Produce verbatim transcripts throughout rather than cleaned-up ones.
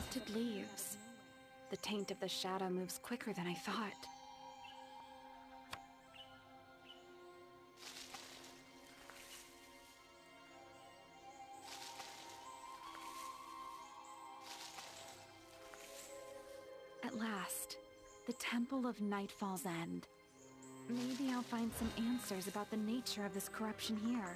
Corrupted leaves. The taint of the shadow moves quicker than I thought. At last, the Temple of Nightfall's End. Maybe I'll find some answers about the nature of this corruption here.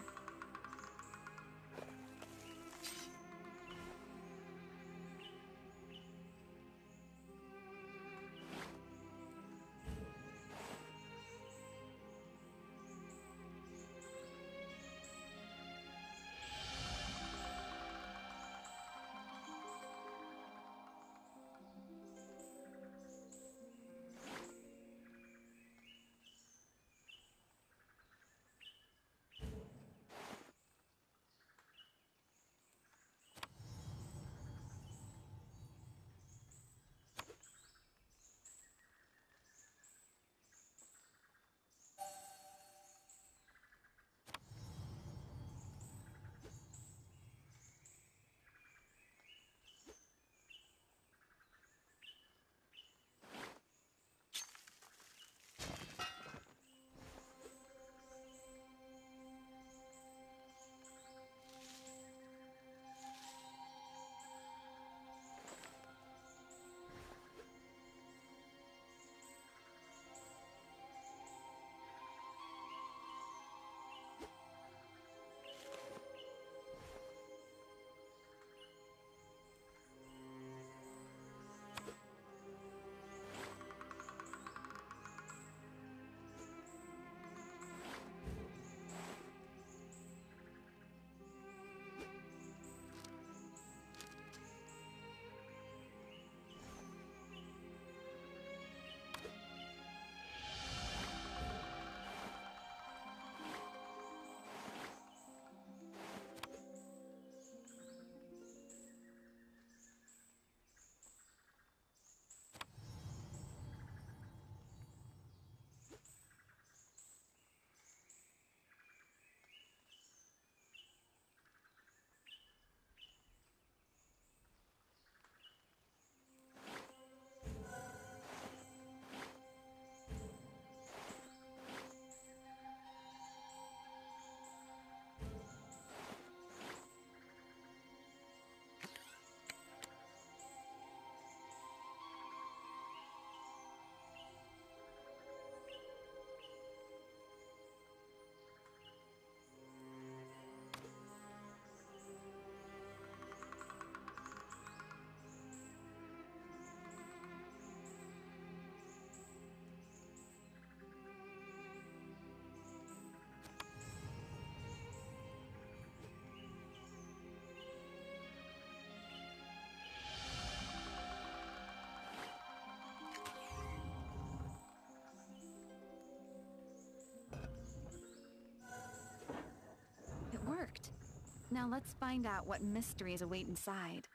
It worked. Now let's find out what mysteries await inside.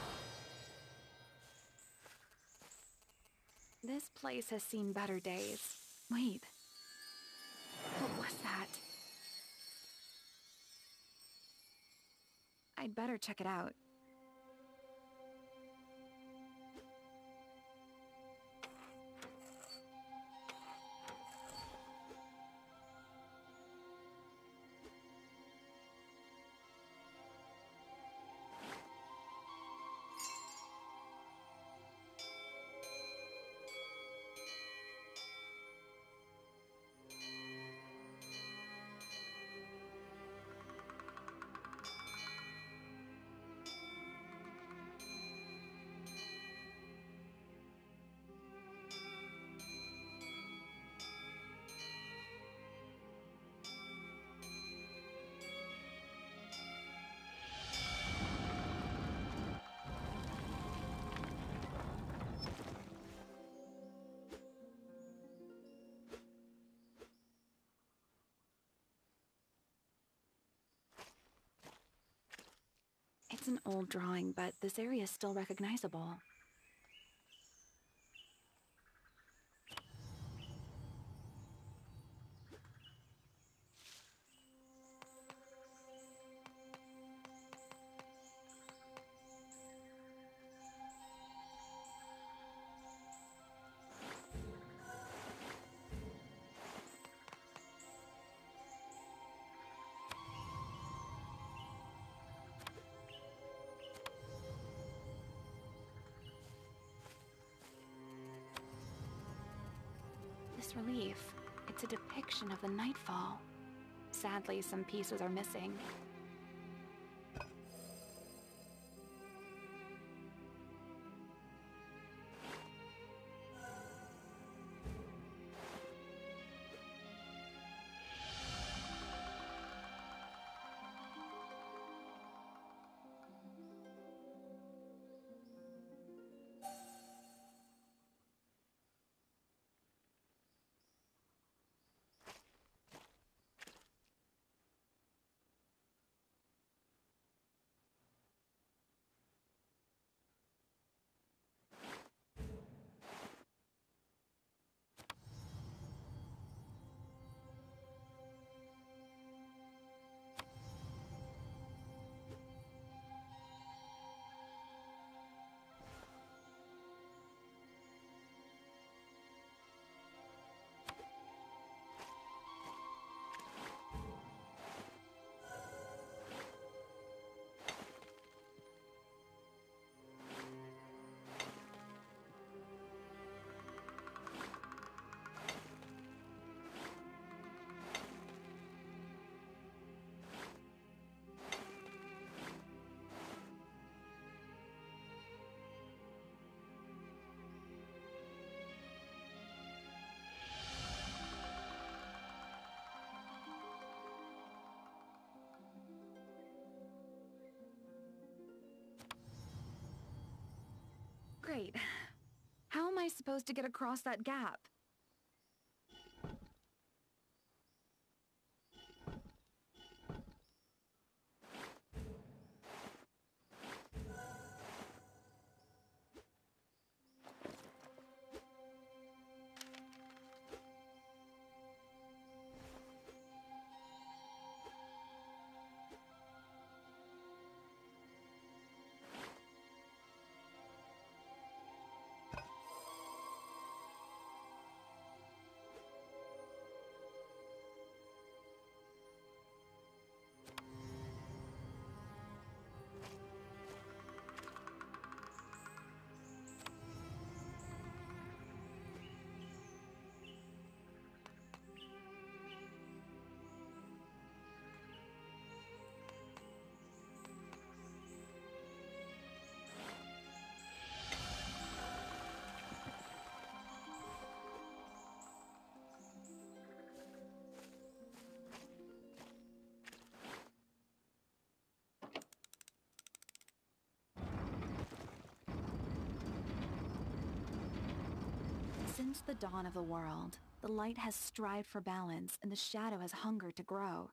This place has seen better days. Wait. What was that? I'd better check it out. It's an old drawing, but this area is still recognizable. bas-relief. It's a depiction of the nightfall. Sadly, some pieces are missing. Great. How am I supposed to get across that gap? Since the dawn of the world, the light has strived for balance and the shadow has hungered to grow.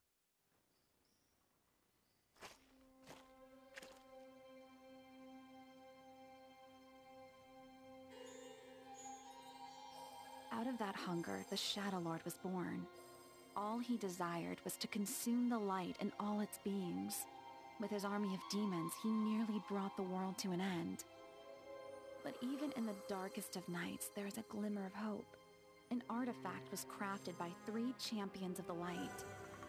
Out of that hunger, the Shadow Lord was born. All he desired was to consume the light and all its beings. With his army of demons, he nearly brought the world to an end. But even in the darkest of nights, there is a glimmer of hope. An artifact was crafted by three champions of the light.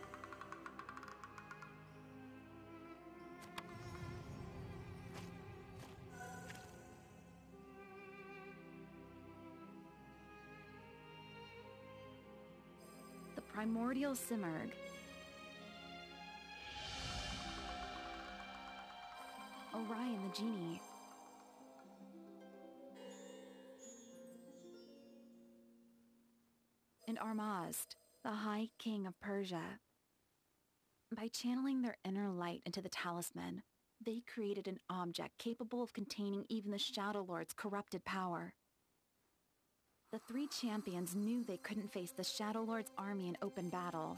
The primordial Simurg. Orion the Genie. And Armazd, the High King of Persia. By channeling their inner light into the talisman, they created an object capable of containing even the Shadow Lord's corrupted power. The three champions knew they couldn't face the Shadow Lord's army in open battle.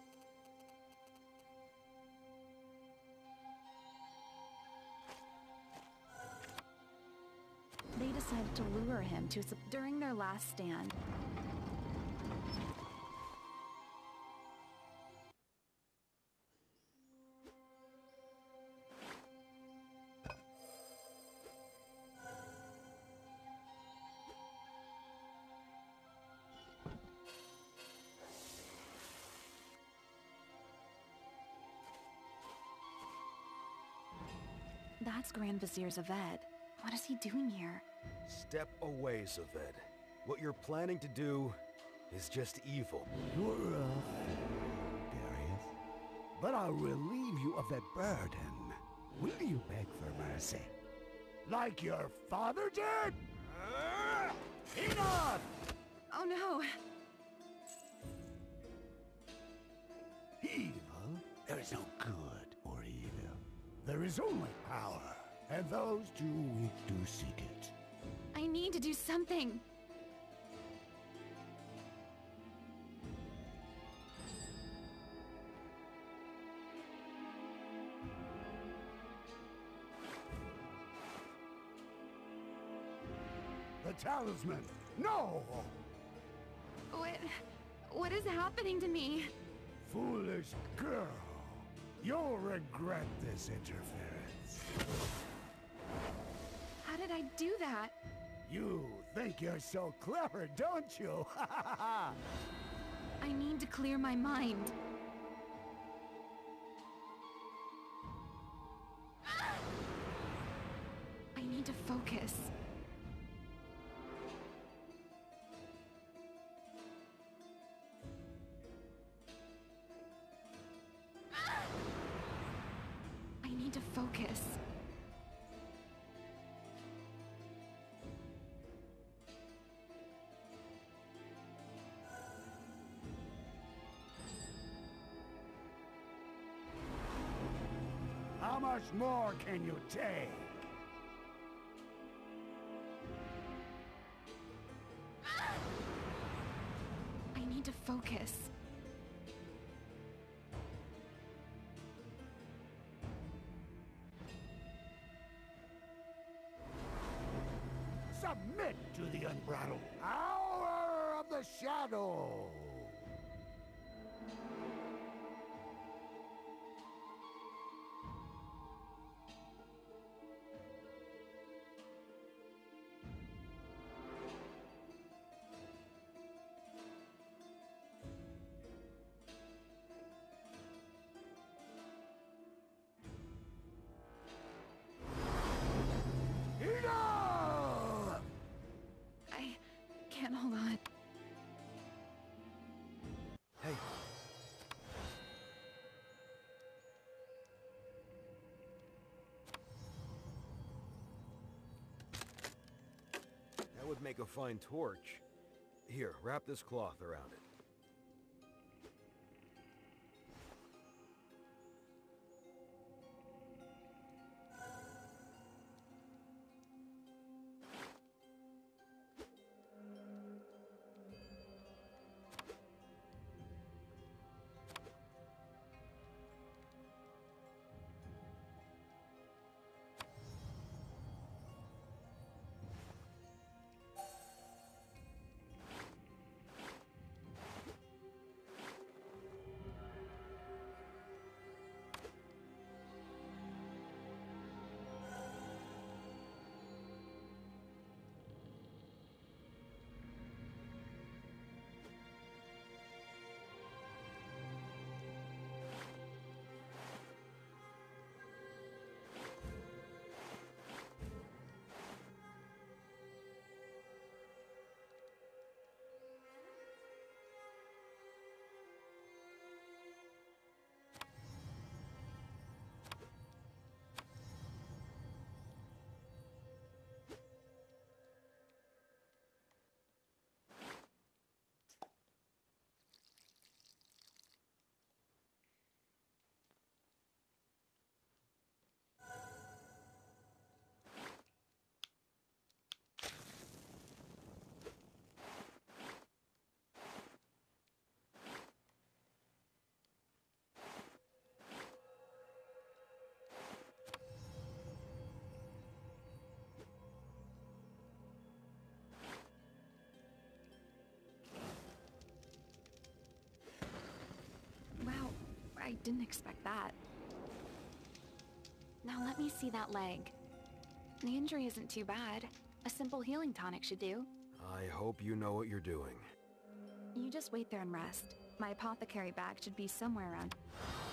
They decided to lure him to sub- during their last stand. That's Grand Vizier Zaved. What is he doing here? Step away, Zaved. What you're planning to do is just evil. You're a fool, Darius. But I'll relieve you of that burden. Will you beg for mercy? Like your father did? Uh, enough! Oh no! Evil? There is no good or evil. There is only power, and those too weak to seek it. I need to do something! The talisman! No! What... what is happening to me? Foolish girl. You'll regret this interference. How did I do that? You think you're so clever, don't you? I need to clear my mind. I need to focus. I need to focus. How much more can you take? I need to focus. Submit to the unbridled power of the shadow! I can't hold on. Hey. That would make a fine torch. Here, wrap this cloth around it. I didn't expect that. Now let me see that leg. The injury isn't too bad. A simple healing tonic should do. I hope you know what you're doing. You just wait there and rest. My apothecary bag should be somewhere around.